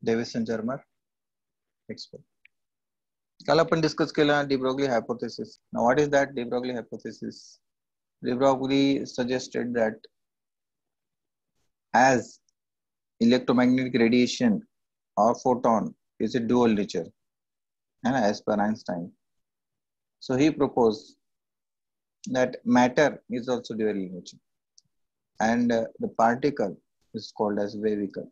Davidson Germer experiment. काल आपण discuss केला de Broglie hypothesis. Now what is that de Broglie hypothesis? De Broglie suggested that as electromagnetic radiation or photon is a dual nature, and as per Einstein, so he proposed that matter is also dual in nature, and the particle is called as wavicle.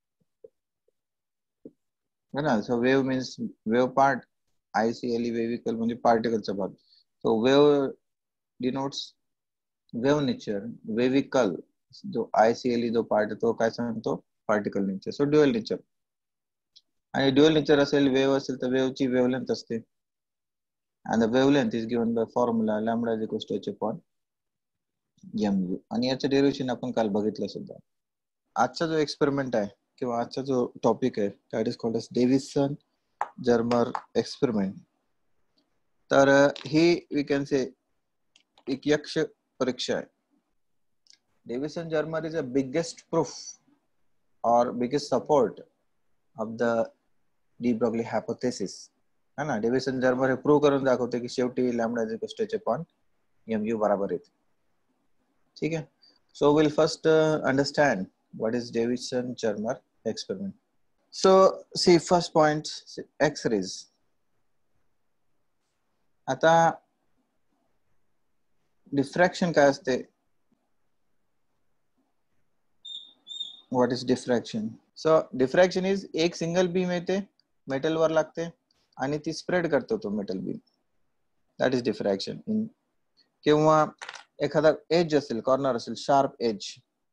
So wave means wave part, ICLE wavicle म्हणजे particle चा भाग. So wave denotes wave nature, wavicle जो ICLE जो part तो काय सांगतो particle nature. So dual nature. आणि dual nature असेल wave असेल तर wave ची wavelength असते. And the wavelength is given by formula lambda is equals to h upon mu. आणि याचं डेरिव्हेशन आपण काल बघितलं सुद्धा. आजचा जो एक्सपेरिमेंट आहे किंवा आजचा जो टॉपिक आहे that is called as Davisson Germer experiment. तर ही वी कॅन से एक यक्ष परीक्षा आहे. Davisson Germer is a biggest proof और biggest support of the de Broglie hypothesis है ना. डेव्हिसन जर्मर हे प्रूव्ह करून दाखवते की शेवटी lambda is equal to h upon mu बराबर येते. ठीक है. So we'll first understand what is Davidson Germer experiment. So see first point, X-rays. आता diffraction काय असते? What is diffraction? So diffraction is एक single beam येते metal वर लागते आणि ती spread करतो तो metal beam. That is diffraction. किंवा एखादा एज असेल कॉर्नर असेल शार्प एज.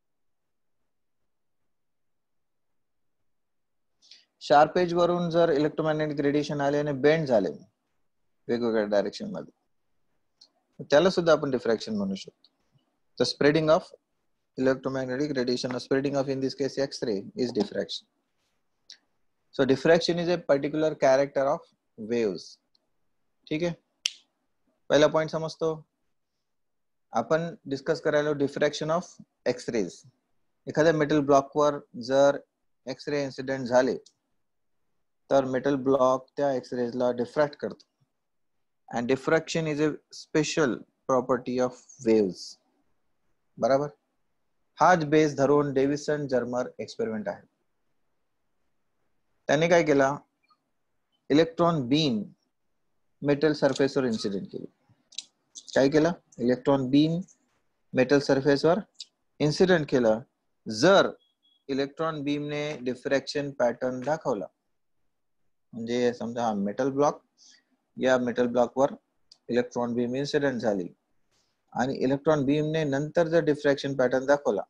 शार्प एज वरून जर इलेक्ट्रोमॅग्नेटिक रेडिएशन आले आणि बेंड झाले वेगवेगळ्या डायरेक्शन मध्ये त्याला सुद्धा आपण डिफ्रॅक्शन म्हणू शकतो. The spreading of electromagnetic radiation spreading of in this case X-ray is diffraction. So diffraction is a particular character of waves. ठीक आहे. पहिला पॉइंट समजतो. आपण डिस्कस करायला डिफ्रॅक्शन ऑफ एक्स-रेज. एखाद्या मेटल ब्लॉकवर जर एक्स-रे इन्सिडेंट झाले तर मेटल ब्लॉक त्या एक्स-रेजला डिफ्रॅक्ट करतो. And diffraction is a special property of waves. बरोबर. हाच बेस धरून डेव्हिसन जर्मर एक्सपेरिमेंट आहे. त्याने काय केला, इलेक्ट्रॉन बीम मेटल सरफेसवर इन्सिडेंट केली. काय केलं, इलेक्ट्रॉन बीम मेटल सरफेसवर इन्सिडेंट केलं. जर इलेक्ट्रॉन बीमने डिफ्रॅक्शन पॅटर्न दाखवला म्हणजे समजा हा मेटल ब्लॉक, या मेटल ब्लॉकवर इलेक्ट्रॉन बीम इन्सिडेंट झाली आणि इलेक्ट्रॉन बीमने नंतर जर डिफ्रॅक्शन पॅटर्न दाखवला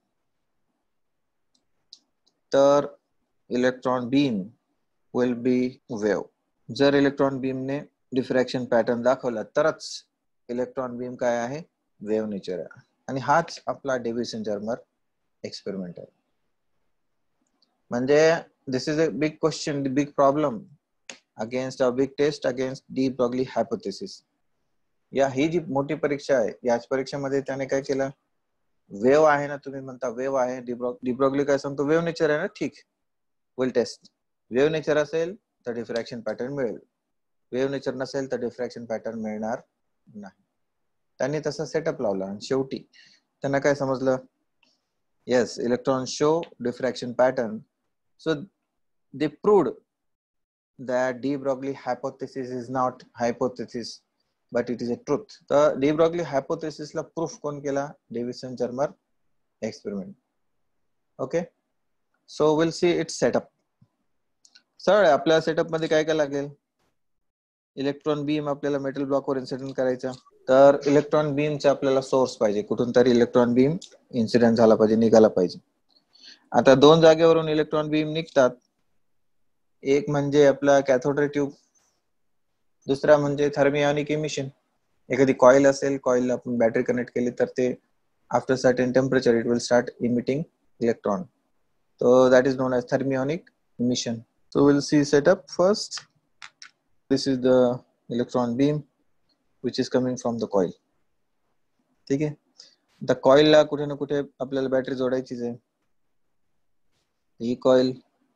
तर electron beam will be wave. जर इलेक्ट्रॉन बीमने डिफ्रॅक्शन पॅटर्न दाखवला तरच इलेक्ट्रॉन बीम काय आहे, वेव्ह नेचर आहे. आणि हाच आपला डेव्हिसन जर्मर एक्सपेरिमेंट आहे. म्हणजे this is a big question, big problem against a big test against de Broglie hypothesis. या ही जी मोठी परीक्षा आहे याच परीक्षेमध्ये त्याने काय केलं, वेव्ह आहे ना, तुम्ही म्हणता वेव्ह आहे, डी ब्रॉग्ली काय सांगतो, वेव्ह नेचर आहे ना, ठीक, विल टेस्ट. वेव्ह नेचर असेल तर डिफ्रॅक्शन पॅटर्न मिळेल, वेव्ह नेचर नसेल तर डिफ्रॅक्शन पॅटर्न मिळणार नाही. त्यांनी तसा सेटअप लावला आणि शेवटी त्यांना काय समजलं, yes electron show diffraction pattern. So they proved that de Broglie hypothesis is not hypothesis but it is a truth. तर de Broglie hypothesis ला प्रूफ कोण केला, Davisson Germer experiment. Okay. So will see its setup. Sir आपल्या setup मध्ये काय काय लागेल, electron beam आपल्याला मेटल ब्लॉकवर इन्सिडेंट करायचा. तर इलेक्ट्रॉन बीमचा आपल्याला सोर्स पाहिजे, कुठून तरी इलेक्ट्रॉन बीम इन्सिडेंट झाला पाहिजे, निघाला पाहिजे. आता दोन जागेवरून इलेक्ट्रॉन बीम निघतात. एक म्हणजे आपला कॅथोड रे ट्यूब, दुसरा म्हणजे थर्मिओनिक इमिशन. एखादी कॉइल असेल, कॉइलला आपण बॅटरी कनेक्ट केली तर ते after certain temperature it will start emitting electron. So that is known as thermionic emission. So we'll see setup first. This is the electron beam which is coming from the coil. ठीक आहे. the coil ला कुठे ना कुठे आपल्याला battery जोडायचीच आहे. ही coil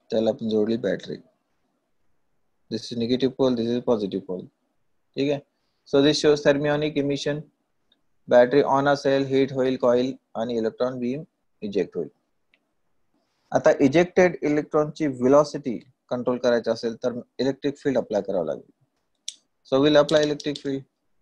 त्याला आपण जोडली battery. This is negative pole, this is positive pole. ठीक आहे. So this shows thermionic emission. Battery on असेल, हीट होईल कॉइल आणि इलेक्ट्रॉन बीम इजेक्ट होईल. आता इजेक्टेड इलेक्ट्रॉनची व्हेलॉसिटी कंट्रोल करायची असेल तर इलेक्ट्रिक फील्ड अप्लाय करावं लागेल. So will apply electric field.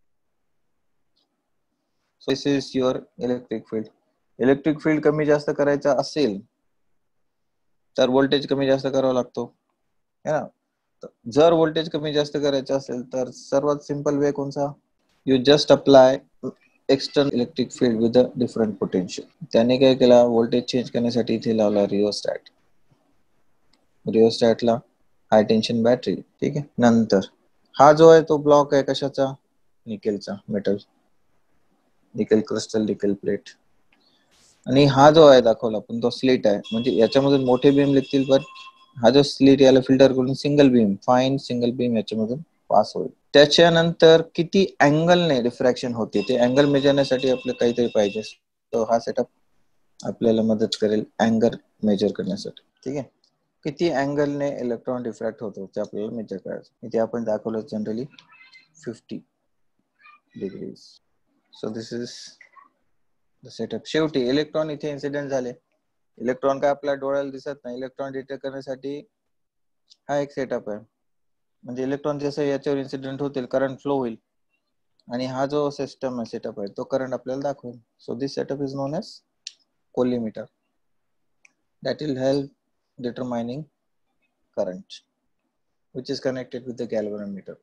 So this is your electric field. Electric field कमी जास्त करायचा असेल तर व्होल्टेज कमी जास्त करावा लागतो, है ना. जर व्होल्टेज कमी जास्त करायचं असेल तर सर्वात सिंपल वे कोणता? You just apply external electric field with a different potential. त्याने काय केला, व्होल्टेज चेंज करण्यासाठी इथे लावला रिओस्टॅट. रिओस्टॅटला हाय टेन्शन बॅटरी. ठीक आहे. नंतर हा जो आहे तो ब्लॉक आहे कशाचा? निकेलचा, metal, nickel crystal, nickel plate. आणि हा जो आहे दाखवला आपण तो स्लिट आहे, म्हणजे याच्यामधून मोठे बीम निघतील, पण हा जो स्लिट याला फिल्टर करून single beam, fine single beam याच्यामधून पास होईल. त्याच्यानंतर किती अँगलने रिफ्रॅक्शन होते ते अँगल मेजरण्यासाठी आपल्याला काहीतरी पाहिजे. तो हा सेटअप आपल्याला मदत करेल अँगल मेजर करण्यासाठी. ठीक आहे. किती अँगलने इलेक्ट्रॉन रिफ्रॅक्ट होतो ते आपल्याला मेजर करायचं. इथे आपण दाखवलं generally 50 degrees. So this is the setup. शेवटी इलेक्ट्रॉन इथे इन्सिडेंट झाले. इलेक्ट्रॉन काय आपल्या डोळ्याला दिसत नाही. इलेक्ट्रॉन डिटेक्ट करण्यासाठी हा एक सेटअप आहे. म्हणजे इलेक्ट्रॉन जसं याच्यावर इन्सिडेंट होतील करंट फ्लो होईल आणि हा जो सिस्टम आहे, सेटअप आहे, तो करंट आपल्याला दाखवेल. So this setup is known as collimator. That will help determining current which is connected with the galvanometer.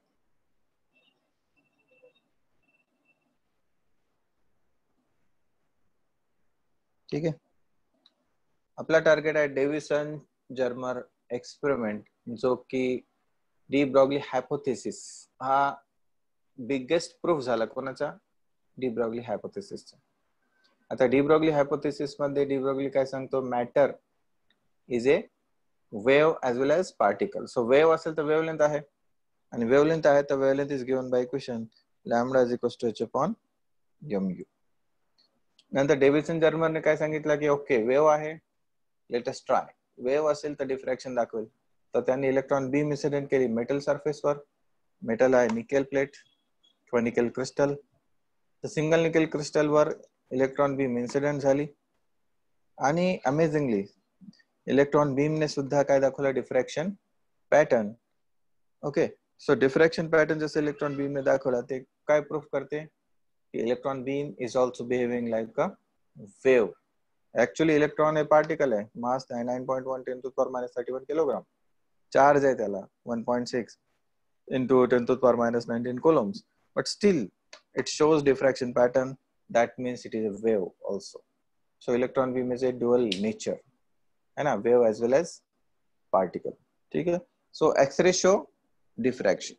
ठीक आहे. आपला टार्गेट आहे डेव्हिसन जर्मर एक्सपेरिमेंट, जो की डी ब्रॉग्ली हायपोथेसिस हा बिगेस्ट प्रूफ झाला. कोणाचा? डी ब्रॉग्ली हायपोथेसिसचा. आता डी ब्रॉग्ली हायपोथेसिस मध्ये डी ब्रॉग्ली काय सांगतो? Matter is a wave as well as particle. So wave असेल तर वेव्हलेंथ आहे, आणि वेव्हलेंथ आहे तर wavelength is given by equation lambda is equals to h upon mu. नंतर डेव्हिसन जर्मरने काय सांगितलं की ओके वेव्ह आहे, लेट अस ट्राय. वेव्ह असेल तर डिफ्रॅक्शन दाखवेल. तर त्यांनी इलेक्ट्रॉन बीम इन्सिडेंट केली मेटल सरफेसवर. मेटल आहे निकेल प्लेट किंवा निकेल क्रिस्टल. तर सिंगल निकेल क्रिस्टलवर इलेक्ट्रॉन बीम इन्सिडेंट झाली आणि अमेझिंगली इलेक्ट्रॉन बीमने सुद्धा काय दाखवलं? Diffraction pattern. Okay. So diffraction pattern जसं इलेक्ट्रॉन बीम ने दाखवला ते काय प्रूफ करते? Electron beam is also behaving like a wave. Actually electron हे पार्टिकल आहे, मास आहे 9.1 10 to the power minus 31 kilogram. Charge आहे त्याला 1.6 into 10 to the power minus 19 coulombs. But still it shows diffraction pattern. That means it is a wave also. So electron beam is a dual nature, है ना, wave as well as particle. ठीक है. So X-ray show diffraction.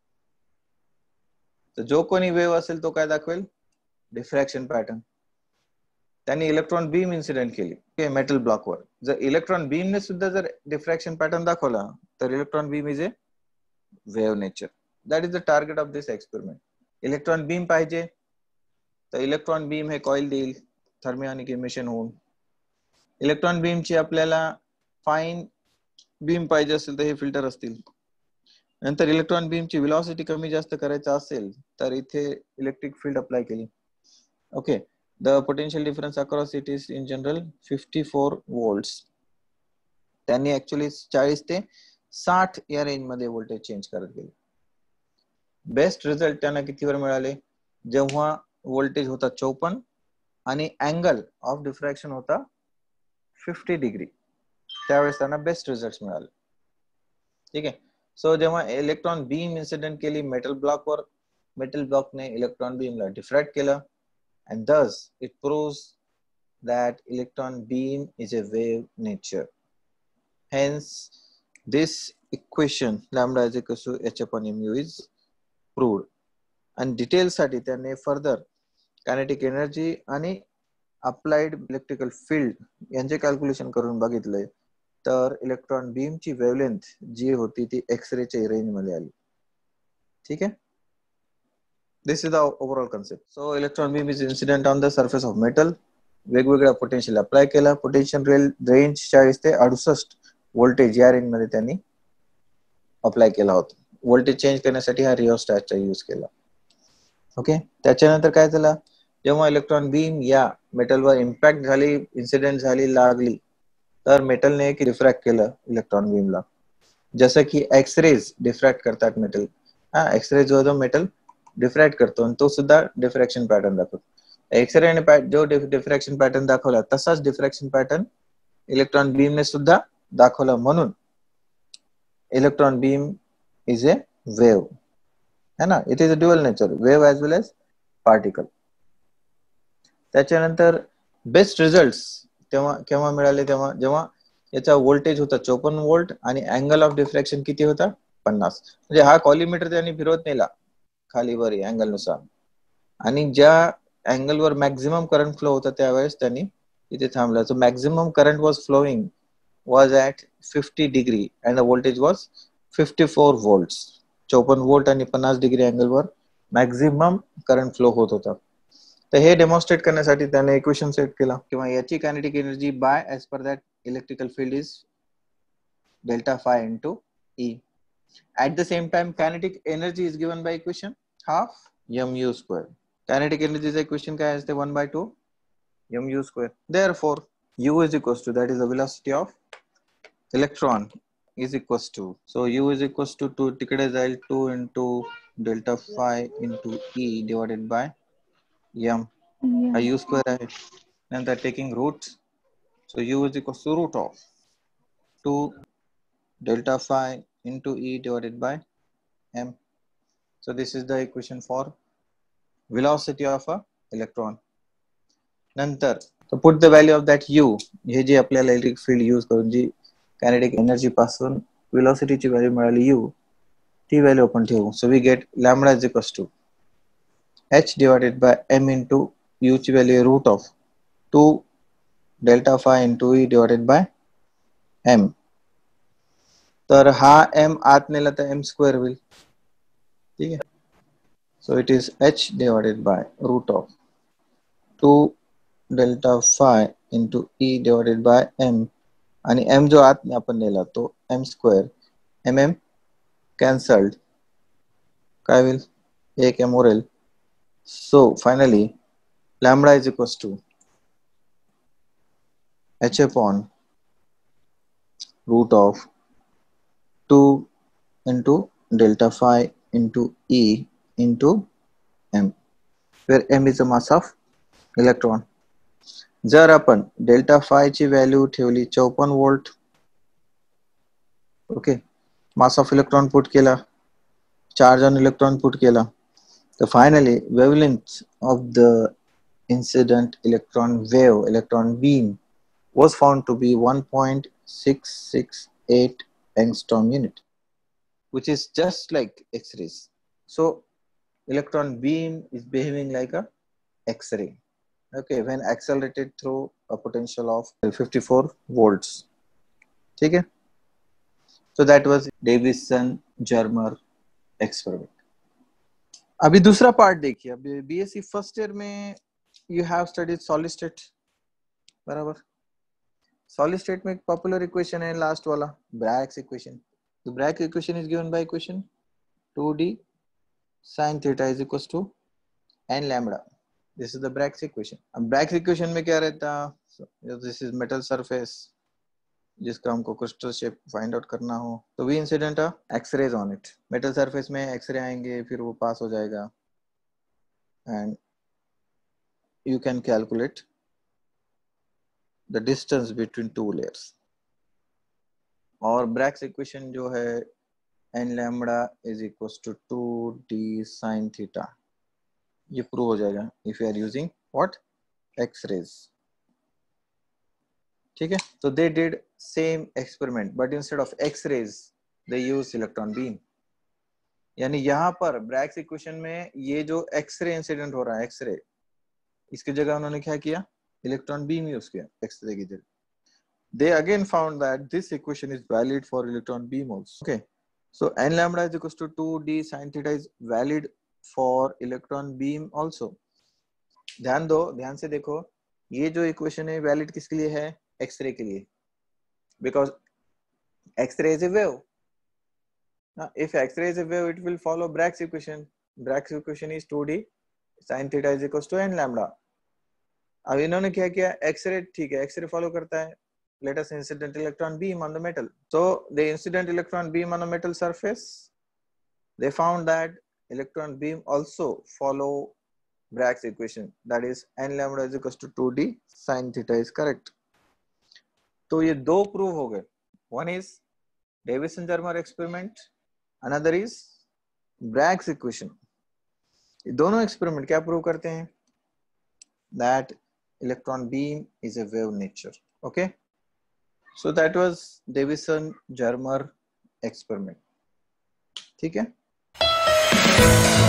तर जो कोणी wave असेल तो काय दाखवेल? Diffraction pattern. त्यांनी इलेक्ट्रॉन बीम इन्सिडेंट केली मेटल ब्लॉकवर. जर इलेक्ट्रॉन बीमने सुद्धा जर डिफ्रॅक्शन पॅटर्न दाखवला तर electron beam is a wave nature. That is the target of this experiment. Electron beam पाहिजे तर इलेक्ट्रॉन बीम हे कॉइल देईल थर्मिओनिक इमिशन होऊन. इलेक्ट्रॉन बीमची आपल्याला फाईन बीम पाहिजे असेल तर हे फिल्टर असतील. नंतर इलेक्ट्रॉन बीमची व्हेलॉसिटी कमी जास्त करायचा असेल तर इथे इलेक्ट्रिक फील्ड अप्लाय केली. Okay. The potential difference across it is in general 54 volts. त्यांनी ऍक्च्युअली 40 ते 60 या रेंज मध्ये व्होल्टेज चेंज करत गेले. बेस्ट रिझल्ट त्यांना कितीवर मिळाले? जेव्हा व्होल्टेज होता 54 आणि अँगल ऑफ डिफ्रॅक्शन होता 50 डिग्री, त्यावेळेस त्यांना बेस्ट रिझल्ट मिळाले. ठीक आहे. सो जेव्हा इलेक्ट्रॉन बीम इन्सिडेंट केली मेटल ब्लॉकवर, मेटल ब्लॉकने इलेक्ट्रॉन बीमला डिफ्रॅक्ट केलं. And thus it proves that electron beam is a wave nature. Hence this equation lambda is equal to h upon mu is proved. And details साठी त्याने further kinetic energy आणि applied electrical field यांचे calculation करून बघितलंय. तर electron beam ची wavelength जी होती ती एक्सरे च्या रेंज मध्ये आली. ठीक आहे. This is the overall concept. So electron beam is incident on the surface of metal. वेगवेगळ्या पोटेन्शियल अप्लाय केला. पोटेन्शियल रेंज 40 ते 68 व्होल्टेज या रेंज मध्ये त्यांनी अप्लाय केला होता. व्होल्टेज चेंज करण्यासाठी हा रिओस्टॅटचा यूज केला. ओके, त्याच्यानंतर काय झालं, जेव्हा इलेक्ट्रॉन बीम या मेटलवर इम्पॅक्ट झाली, इन्सिडेंट झाली, लागली, तर मेटलने एक रिफ्रॅक्ट केलं इलेक्ट्रॉन बीमला. जसं की एक्सरेज डिफ्रॅक्ट करतात मेटल. एक्सरे जो मेटल डिफ्रॅक्ट करतो आणि तो सुद्धा डिफ्रॅक्शन पॅटर्न दाखवतो. एक्सरे ने जो डिफ्रॅक्शन पॅटर्न दाखवला तसाच डिफ्रॅक्शन पॅटर्न इलेक्ट्रॉन बीमने सुद्धा दाखवला. म्हणून electron beam is a wave, है ना. It is a dual nature, wave as well as particle. त्याच्यानंतर बेस्ट रिझल्ट्स तेव्हा केव्हा मिळाले, तेव्हा जेव्हा याचा व्होल्टेज होता 54 व्होल्ट आणि अँगल ऑफ डिफ्रॅक्शन किती होता 50. म्हणजे हा कॉलिमीटर त्यांनी फिरवत नेला खाली वर अँगल नुसार, आणि ज्या अँगल वर मॅक्झिमम करंट फ्लो होता त्यावेळेस त्यांनी इथे थांबला. So maximum current was flowing was at 50 degree and the voltage was 54 volts. 54 volt आणि 50 डिग्री अँगल वर मॅक्झिमम करंट फ्लो होत होता. तर हे डेमॉन्स्ट्रेट करण्यासाठी त्याने इक्वेशन सेट केला किंवा याची kinetic energy by as per that electrical field is delta phi into e. At the same time, kinetic energy is given by equation half mu square. Kinetic energy is equation काय असते 1/2 mu square. Therefore, u is equals to, that is the velocity of electron, is equals to, so u is equals to 2 तिकडे जाईल 2 into delta phi into e divided by m. हा u square आहे, नंतर taking root, so u is equals to root of 2 delta phi into e divided by m. So this is the equation for velocity of a electron. नंतर so put the value of that u, हे जे आपल्याला electric field use करून जी kinetic energy पासून वेलोसिटीची value मिळाली u, ती value आपण ठेवू. So we get lambda is equals to h divided by m into u ची value root of 2 delta phi into e divided by m. तर हा m आत नेला तर m स्क्वेअर होईल, ठीक आहे. So it is h divided by root of 2 delta phi into e divided by m, आणि m जो आत आपण नेला तो m स्क्वेअर, mm कॅन्सल्ड, काय होईल, एक m उरेल. So finally lambda is equals to h upon root of 2 into delta phi into e into m, where m is the mass of electron. जर आपण डेल्टा फाय ची value ठेवली 54 volt, okay, mass of electron put केला, charge on electron put केला, तर finally wavelength of the incident electron wave, electron beam, was found to be 1.668 angstrom unit, which is just like X-rays. So electron beam is behaving like a X-ray, okay, when accelerated through a potential of 54 volts. ठीक है. So that was Davison-Germer experiment. अभी दूसरा part देखिए. अभी BSc first year में you have studied solid state, बराबर. Solid state में एक पॉपुलर इक्वेशन है लास्ट वाला, Bragg's equation. The Bragg's equation is given by equation 2d sin theta is equals to n lambda. This is the Bragg's equation. अब Bragg's equation में क्या रहता, this is metal surface जिसका हमको crystal shape find out करना हो, तो we incident X-rays on it. Metal surface में एक्सरे आएंगे, फिर वो पास हो जाएगा, and you can calculate the distance between two layers. और ब्रैग्स इक्वेशन जो है n lambda is equals to 2d sin theta, ये प्रूव हो जाएगा if you are using what, X-rays. ठीक है. तो they did same experiment but instead of X-rays they use electron beam. यानी यहाँ पर ब्रैग्स इक्वेशन में ये जो एक्सरे इंसिडेंट हो रहा है, एक्सरे, इसकी जगह उन्होंने क्या किया, इलेक्ट्रॉन बीम यूज किया एक्सरे की जगह. They again found that this equation is valid for electron beam also. Okay, so n lambda is equals to 2d sin theta is valid for electron beam also. ध्यान दो, ध्यान से देखो, ये जो equation है valid किसके लिए है, एक्सरे के लिए, because X-ray is a wave. Now, if X-ray is a wave, it will follow Bragg's equation. Bragg's equation is 2D sin theta is equals to n lambda. अब इन्होंने क्या किया, X-ray ठीक है, X-ray follow करता है. Let us incident electron beam on the metal. So the incident electron beam on the metal surface, they found that electron beam also follow Bragg's equation. That is n lambda is equals to 2D sin theta is correct. तो ये दो prove हो गए. One is Davison-Germer experiment, another is Bragg's equation. ये दोनों experiment क्या prove करते हैं? That electron beam is a wave nature. Okay, so that was Davison-Germer experiment. ठीक है.